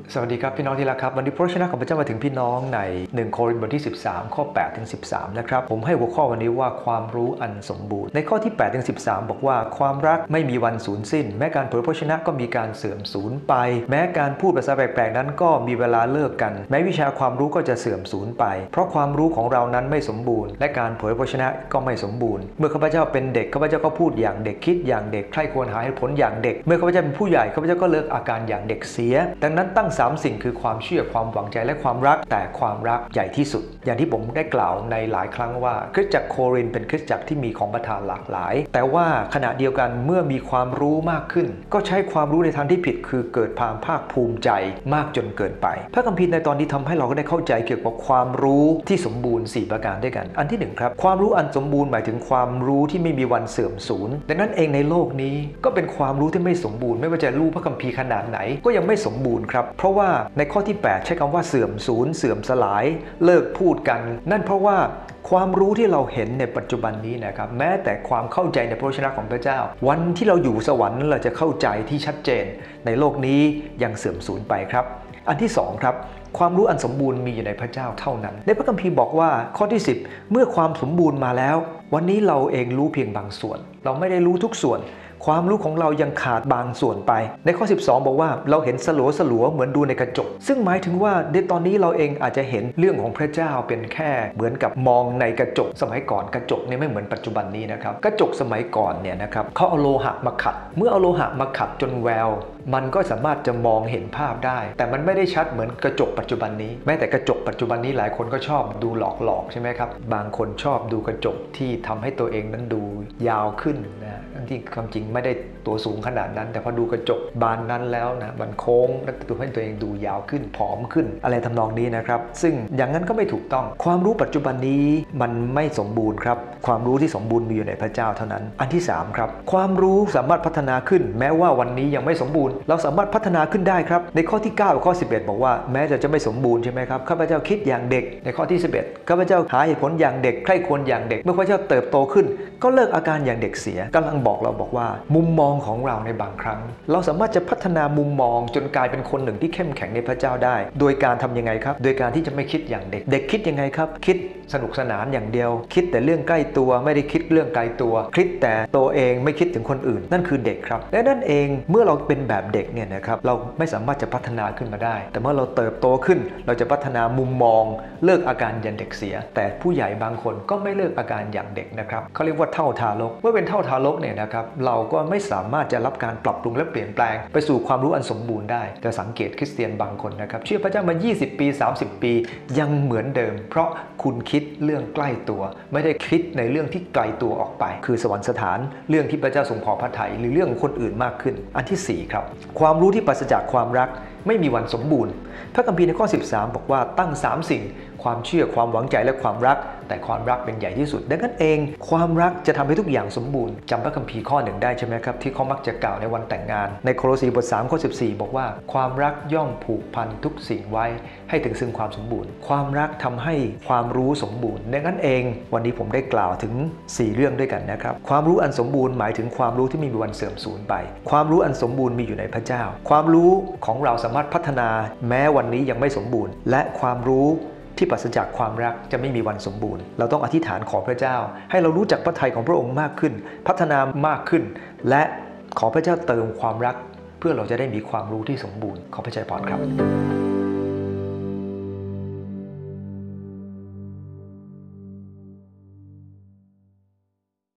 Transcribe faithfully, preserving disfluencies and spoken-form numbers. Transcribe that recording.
สวัสดีครับพี่น้องที่รักครับวันนี้พระวจนะของพระเจ้ามาถึงพี่น้องในหนึ่งโครินธ์บทที่สิบสามข้อแปดถึงสิบสามนะครับผมให้หัวข้อวันนี้ว่าความรู้อันสมบูรณ์ในข้อที่แปดถึงสิบสามบอกว่าความรักไม่มีวันสูญสิ้นแม้การเผยพระวจนะก็มีการเสื่อมสูญไปแม้การพูดภาษาแปลกๆนั้นก็มีเวลาเลิกกันแม้วิชาความรู้ก็จะเสื่อมสูญไปเพราะความรู้ของเรานั้นไม่สมบูรณ์และการเผยพระวจนะก็ไม่สมบูรณ์เมื่อข้าพเจ้าเป็นเด็กข้าพเจ้าก็พูดอย่างเด็กคิดอย่างเด็กใคร่ควรหาเหตุผลอย่างเด็กเมื่อข้าพเจ้าเป็นผู้ใหญ่ข้าพเจ้าก็เลิกอาการอย่างเด็กเสียดังนั้นตั้งสามสิ่งคือความเชื่อความหวังใจและความรักแต่ความรักใหญ่ที่สุดอย่างที่ผมได้กล่าวในหลายครั้งว่าคริสตจักรโครินธ์เป็นคริสตจักรที่มีของประทานหลากหลายแต่ว่าขณะเดียวกันเมื่อมีความรู้มากขึ้นก็ใช้ความรู้ในทางที่ผิดคือเกิดความภาคภูมิใจมากจนเกินไปพระคัมภีร์ในตอนนี้ทำให้เราได้เข้าใจเกี่ยวกับความรู้ที่สมบูรณ์สี่ประการด้วยกันอันที่หนึ่งครับความรู้อันสมบูรณ์หมายถึงความรู้ที่ไม่มีวันเสื่อมสูญดังนั้นเองในโลกนี้ก็เป็นความรู้ที่ไม่สมบูรณ์ไม่ว่าจะรู้พระคัมภีร์ขนาดไหนก็ยังไม่สมบูรณ์ครับเพราะว่าในข้อที่แปดใช้คำว่าเสื่อมสูญเสื่อมสลายเลิกพูดกันนั่นเพราะว่าความรู้ที่เราเห็นในปัจจุบันนี้นะครับแม้แต่ความเข้าใจในพระวจนะของพระเจ้าวันที่เราอยู่สวรรค์เราจะเข้าใจที่ชัดเจนในโลกนี้ยังเสื่อมสูญไปครับอันที่สองครับความรู้อันสมบูรณ์มีอยู่ในพระเจ้าเท่านั้นในพระคัมภีร์บอกว่าข้อที่สิบเมื่อความสมบูรณ์มาแล้ววันนี้เราเองรู้เพียงบางส่วนเราไม่ได้รู้ทุกส่วนความรู้ของเรายังขาดบางส่วนไปในข้อสิบสองบอกว่าเราเห็นสลัวสลัวเหมือนดูในกระจกซึ่งหมายถึงว่าในตอนนี้เราเองอาจจะเห็นเรื่องของพระเจ้าเป็นแค่เหมือนกับมองในกระจกสมัยก่อนกระจกเนี่ยไม่เหมือนปัจจุบันนี้นะครับกระจกสมัยก่อนเนี่ยนะครับเขาเอาโลหะมาขัดเมื่อเอาโลหะมาขัดจนแววมันก็สามารถจะมองเห็นภาพได้แต่มันไม่ได้ชัดเหมือนกระจกปัจจุบันนี้แม้แต่กระจกปัจจุบันนี้หลายคนก็ชอบดูหลอกๆใช่ไหมครับบางคนชอบดูกระจกที่ทำให้ตัวเองนั้นดูยาวขึ้นนะที่ความจริงไม่ได้ตัวสูงขนาดนั้นแต่พอดูกระจกบานนั้นแล้วนะมันโค้งแล้วตัวให้ตัวเองดูยาวขึ้นผอมขึ้นอะไรทำนองนี้นะครับซึ่งอย่างนั้นก็ไม่ถูกต้องความรู้ปัจจุบันนี้มันไม่สมบูรณ์ครับความรู้ที่สมบูรณ์มีอยู่ในพระเจ้าเท่านั้นอันที่สามครับความรู้สามารถพัฒนาขึ้นแม้ว่าวันนี้ยังไม่สมบูรณ์เราสามารถพัฒนาขึ้นได้ครับในข้อที่เก้าข้อสิบเอ็ดบอกว่าแม้จะจะไม่สมบูรณ์ใช่ไหมครับข้าพเจ้าคิดอย่างเด็กในข้อที่สิบเอ็ดข้าพเจ้าหาเหตุผลอย่างเด็กใคร่ควรอย่างเด็กเมื่อข้าพเจ้าเติบโตขึ้นก็เลิกอาการอย่างเด็กเสียกำลังบอกเราบอกว่ามุมมองของเราในบางครั้งเราสามารถจะพัฒนามุมมองจนกลายเป็นคนหนึ่งที่เข้มแข็งในพระเจ้าได้โดยการทำยังไงครับโดยการที่จะไม่คิดอย่างเด็กเด็กคิดยังไงครับคิดสนุกสนานอย่างเดียวคิดแต่เรื่องใกล้ตัวไม่ได้คิดเรื่องไกลตัวคิดแต่ตัวเองไม่คิดถึงคนอื่นนั่นคือเด็กครับและนั่นเองเมื่อเราเป็นแบบเด็กเนี่ยนะครับเราไม่สามารถจะพัฒนาขึ้นมาได้แต่เมื่อเราเติบโตขึ้นเราจะพัฒนามุมมองเลิกอาการอย่างเด็กเสียแต่ผู้ใหญ่บางคนก็ไม่เลิกอาการอย่างเด็กนะครับเขาเรียกว่าเท่าทารกเมื่อเป็นเท่าทารกเนี่ยนะครับเราก็ไม่สามารถจะรับการปรับปรุงและเปลี่ยนแปลงไปสู่ความรู้อันสมบูรณ์ได้จะสังเกตคริสเตียนบางคนนะครับเชื่อพระเจ้ามายี่สิบปีสามสิบปียังเหมือนเดิมเพราะคุณคิดเรื่องใกล้ตัวไม่ได้คิดในเรื่องที่ไกลตัวออกไปคือสวรรคสถานเรื่องที่พระเจ้าทรงพอพระทัยหรือเรื่องคนอื่นมากขึ้นอันที่สี่ครับความรู้ที่ปราศจากความรักไม่มีวันสมบูรณ์พระคัมภีร์ในข้อสิบสามบอกว่าตั้งสามสิ่งความเชื่อความหวังใจและความรักแต่ความรักเป็นใหญ่ที่สุดดังนั้นเองความรักจะทำให้ทุกอย่างสมบูรณ์จำพระคัมภีร์ข้อหนึ่งได้ใช่ไหมครับที่เขามักจะกล่าวในวันแต่งงานในโคโลสีบทสามข้อสิบสี่บอกว่าความรักย่อมผูกพันทุกสิ่งไว้ให้ถึงซึ่งความสมบูรณ์ความรักทำให้ความรู้สมบูรณ์ดังนั้นเองวันนี้ผมได้กล่าวถึงสี่เรื่องด้วยกันนะครับความรู้อันสมบูรณ์หมายถึงความรู้ที่ไม่มีวันเสื่อมสูญไปความรู้อันสมบูรณ์มีอยู่ในพระเจ้าความรู้ของเราสามารถพัฒนาแม้วันนี้ยังไม่สมบูรณ์และความรู้ที่ปราศจากความรักจะไม่มีวันสมบูรณ์เราต้องอธิษฐานขอพระเจ้าให้เรารู้จักพระทัยของพระองค์มากขึ้นพัฒนามากขึ้นและขอพระเจ้าเติมความรักเพื่อเราจะได้มีความรู้ที่สมบูรณ์ขอพระเจ้าพรครับ